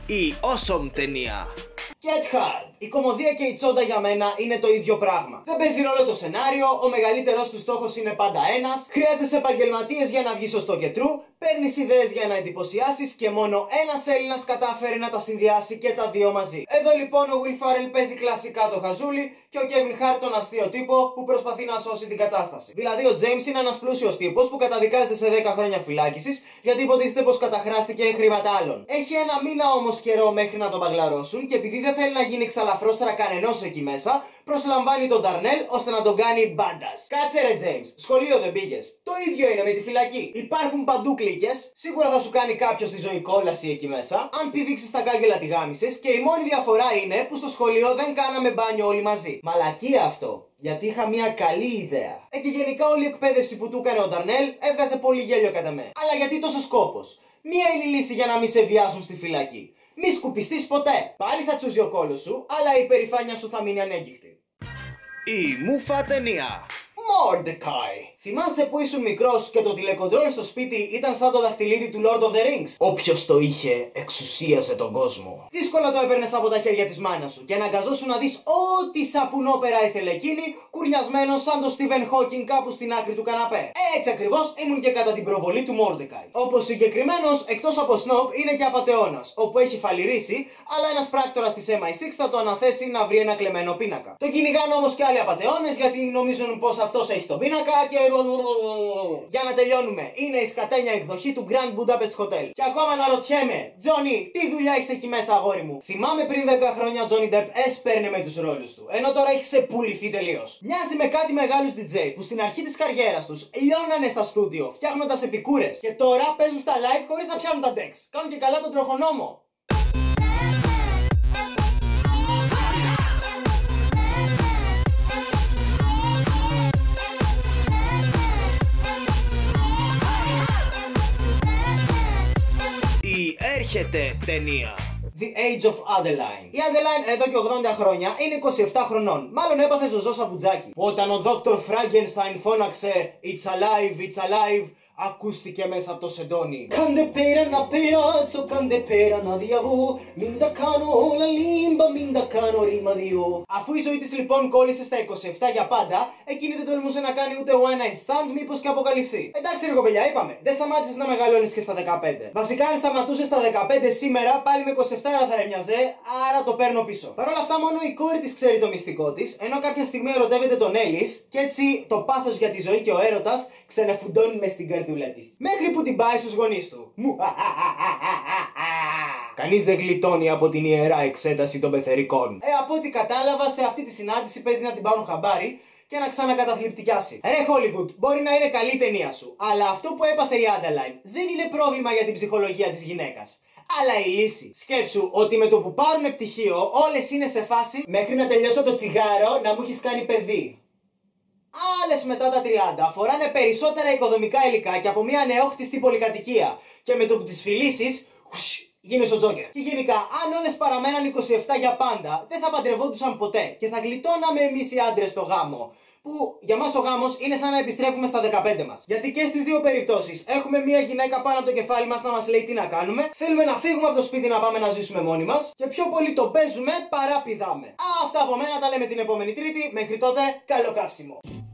Η awesome ταινία. Get Hard. Η κωμωδία και η τσόντα για μένα είναι το ίδιο πράγμα. Δεν παίζει ρόλο το σενάριο, ο μεγαλύτερος του στόχος είναι πάντα ένας, χρειάζεσαι επαγγελματίες για να βγει σωστό και true, παίρνεις ιδέες για να εντυπωσιάσεις και μόνο ένας Έλληνας κατάφερε να τα συνδυάσει και τα δύο μαζί. Εδώ λοιπόν ο Will Ferrell παίζει κλασικά το χαζούλι και ο Kevin Hart τον αστείο τύπο που προσπαθεί να σώσει την κατάσταση. Δηλαδή ο James είναι ένας πλούσιος τύπος που καταδικάζεται σε 10 χρόνια φυλάκισης γιατί υποτίθεται πως καταχράστηκε χρήματα άλλων. Έχει ένα μήνα όμως καιρό μέχρι να τον μπαγλαρώσουν και επειδή δεν θέλει να γίνει ξαλαφρόστρα κανενός εκεί μέσα, προσλαμβάνει τον Darnell ώστε να τον κάνει μπάντας. Κάτσε ρε James, σχολείο δεν πήγες. Το ίδιο είναι με τη φυλακή. Υπάρχουν παντού κλίκες, σίγουρα θα σου κάνει κάποιος τη ζωή κόλαση εκεί μέσα. Αν πηδήξεις τα κάγκελα τη γάμισες και η μόνη διαφορά είναι που στο σχολείο δεν κάναμε μπάνιο όλοι μαζί. Μαλακία αυτό. Γιατί είχα μια καλή ιδέα. Και γενικά όλη η εκπαίδευση που του έκανε ο Darnell έβγαζε πολύ γέλιο κατά με. Αλλά γιατί τόσο σκόπος? Μία είναι η λύση για να μην σε βιάσουν στη φυλακή. Μη σκουπιστείς ποτέ. Πάλι θα τσούζει ο κόλος σου, αλλά η υπερηφάνεια σου θα μείνει ανέγκυχτη. Η μούφα ταινία. Mordecai. Θυμάσαι που ήσουν μικρός και το τηλεκοντρόλ στο σπίτι ήταν σαν το δαχτυλίδι του Lord of the Rings? Όποιος το είχε, εξουσίαζε τον κόσμο. Δύσκολα το έπαιρνες από τα χέρια της μάνας σου και αναγκαζόσουν να δεις ό,τι σαπουνόπερα ήθελε εκείνη, κουρνιασμένος σαν τον Stephen Hawking κάπου στην άκρη του καναπέ. Έτσι ακριβώς ήμουν και κατά την προβολή του Mordecai. Όπως συγκεκριμένος, εκτός από snob, είναι και απατεώνας, όπου έχει φαλυρίσει, αλλά ένας πράκτορας της MI6 θα το αναθέσει να βρει ένα κλεμμένο πίνακα. Το κυνηγάνε όμως και άλλοι απατεώνες γιατί νομίζουν πως αυτός έχει τον πίνακα και. Για να τελειώνουμε, είναι η σκατένια εκδοχή του Grand Budapest Hotel. Και ακόμα αναρωτιέμαι, Τζόνι, τι δουλειά είσαι εκεί μέσα, αγόρι μου? Θυμάμαι πριν 10 χρόνια ο Τζόνι Ντεπ έσπερνε με τους ρόλους του, ενώ τώρα έχει ξεπουληθεί τελείως. Μοιάζει με κάτι μεγάλους DJ που στην αρχή της καριέρας τους λιώνανε στα στούντιο φτιάχνοντας επικούρες και τώρα παίζουν στα live χωρίς να πιάνουν τα decks. Κάνουν και καλά τον τροχονόμο. Έρχεται ταινία. The Age of Adeline. Η Adeline εδώ και 80 χρόνια είναι 27 χρονών. Μάλλον έπαθε ζωζό σαπουτζάκι. Όταν ο Dr. Frankenstein φώναξε It's alive, it's alive, ακούστηκε μέσα από το σεντόνι. Κάντε πέρα να περάσω, κάντε πέρα να διαβώ. Μην τα κάνω όλα λίμπα, μην τα κάνω ρήμα δυο. Αφού η ζωή της λοιπόν κόλλησε στα 27 για πάντα, εκείνη δεν τολμούσε να κάνει ούτε one night stand, μήπως και αποκαλυφθεί. Εντάξει ρε κοπελιά, είπαμε, δεν σταμάτησες να μεγαλώνεις και στα 15. Βασικά, αν σταματούσες στα 15 σήμερα, πάλι με 27 θα έμοιαζε, άρα το παίρνω πίσω. Παρ' όλα αυτά, μόνο η κόρη της ξέρει το μυστικό της, ενώ κάποια στιγμή ερωτεύεται τον Έλλης, και έτσι το πάθος για τη ζωή και ο έρωτας ξαναφουντώνουν μες στην καρδούλα της. Μέχρι που την πάει στους γονείς του. Κανείς δεν γλιτώνει από την ιερά εξέταση των πεθερικών. Από ό,τι κατάλαβα, σε αυτή τη συνάντηση παίζει να την πάρουν χαμπάρι και να ξανακαταθλιπτικιάσει. Ρε Hollywood, μπορεί να είναι καλή ταινία σου, αλλά αυτό που έπαθε η Adeline δεν είναι πρόβλημα για την ψυχολογία της γυναίκας, αλλά η λύση. Σκέψου ότι με το που πάρουν πτυχίο, όλες είναι σε φάση μέχρι να τελειώσω το τσιγάρο να μου έχεις κάνει παιδί. Άλλες μετά τα 30 φοράνε περισσότερα οικοδομικά υλικά και από μια νεόχτιστη πολυκατοικία. Και με το που τις φιλήσεις, γίνεις ο Τζόκερ. Και γενικά, αν όλες παραμέναν 27 για πάντα, δεν θα παντρευόντουσαν ποτέ και θα γλιτώναμε εμείς οι άντρες στο γάμο. Που για μας ο γάμος είναι σαν να επιστρέφουμε στα 15 μας. Γιατί και στις δύο περιπτώσεις έχουμε μια γυναίκα πάνω από το κεφάλι μας να μας λέει τι να κάνουμε, θέλουμε να φύγουμε από το σπίτι να πάμε να ζήσουμε μόνοι μας και πιο πολύ το παίζουμε παρά πηδάμε. Αυτά από μένα, τα λέμε την επόμενη Τρίτη. Μέχρι τότε, καλό κάψιμο.